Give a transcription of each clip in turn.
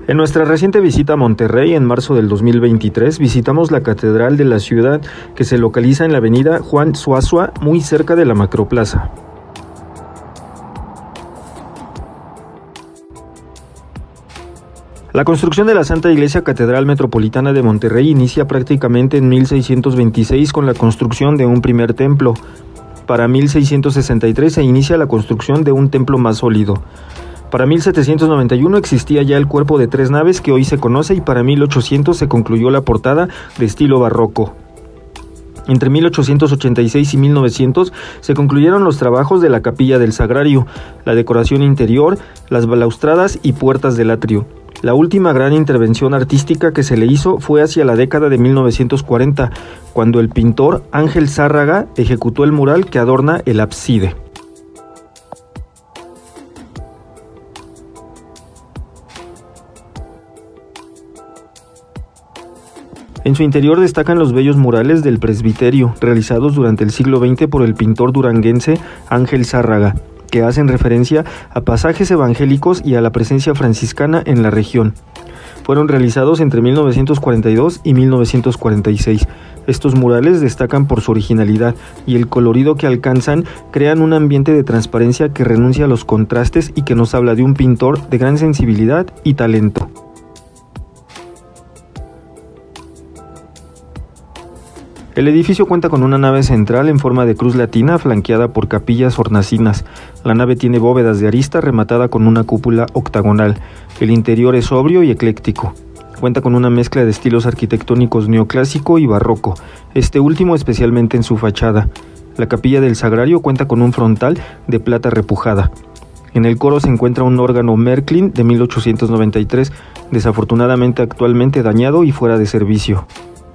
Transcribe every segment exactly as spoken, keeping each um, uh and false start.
En nuestra reciente visita a Monterrey en marzo del dos mil veintitrés, visitamos la catedral de la ciudad que se localiza en la avenida Juan Zuazua, muy cerca de la Macroplaza. La construcción de la Santa Iglesia Catedral Metropolitana de Monterrey inicia prácticamente en mil seiscientos veintiséis con la construcción de un primer templo. Para mil seiscientos sesenta y tres se inicia la construcción de un templo más sólido. Para mil setecientos noventa y uno existía ya el cuerpo de tres naves que hoy se conoce y para mil ochocientos se concluyó la portada de estilo barroco. Entre mil ochocientos ochenta y seis y mil novecientos se concluyeron los trabajos de la capilla del Sagrario, la decoración interior, las balaustradas y puertas del atrio. La última gran intervención artística que se le hizo fue hacia la década de mil novecientos cuarenta, cuando el pintor Ángel Zárraga ejecutó el mural que adorna el ábside. En su interior destacan los bellos murales del presbiterio, realizados durante el siglo veinte por el pintor duranguense Ángel Zárraga, que hacen referencia a pasajes evangélicos y a la presencia franciscana en la región. Fueron realizados entre mil novecientos cuarenta y dos y mil novecientos cuarenta y seis. Estos murales destacan por su originalidad y el colorido que alcanzan crean un ambiente de transparencia que renuncia a los contrastes y que nos habla de un pintor de gran sensibilidad y talento. El edificio cuenta con una nave central en forma de cruz latina flanqueada por capillas hornacinas. La nave tiene bóvedas de arista rematada con una cúpula octagonal. El interior es sobrio y ecléctico. Cuenta con una mezcla de estilos arquitectónicos neoclásico y barroco, este último especialmente en su fachada. La capilla del Sagrario cuenta con un frontal de plata repujada. En el coro se encuentra un órgano Märklin de mil ochocientos noventa y tres, desafortunadamente actualmente dañado y fuera de servicio.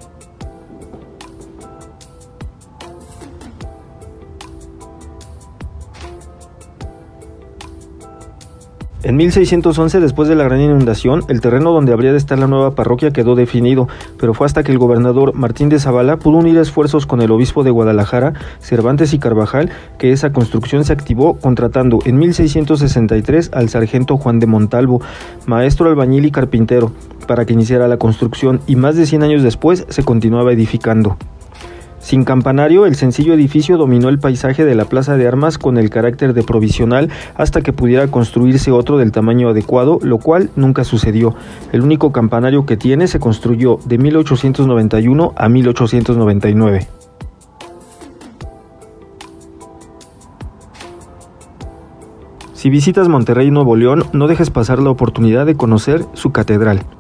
En mil seiscientos once, después de la gran inundación, el terreno donde habría de estar la nueva parroquia quedó definido, pero fue hasta que el gobernador Martín de Zavala pudo unir esfuerzos con el obispo de Guadalajara, Cervantes y Carvajal, que esa construcción se activó contratando en mil seiscientos sesenta y tres al sargento Juan de Montalvo, maestro albañil y carpintero, para que iniciara la construcción y más de cien años después se continuaba edificando. Sin campanario, el sencillo edificio dominó el paisaje de la Plaza de Armas con el carácter de provisional hasta que pudiera construirse otro del tamaño adecuado, lo cual nunca sucedió. El único campanario que tiene se construyó de mil ochocientos noventa y uno a mil ochocientos noventa y nueve. Si visitas Monterrey, Nuevo León, no dejes pasar la oportunidad de conocer su catedral.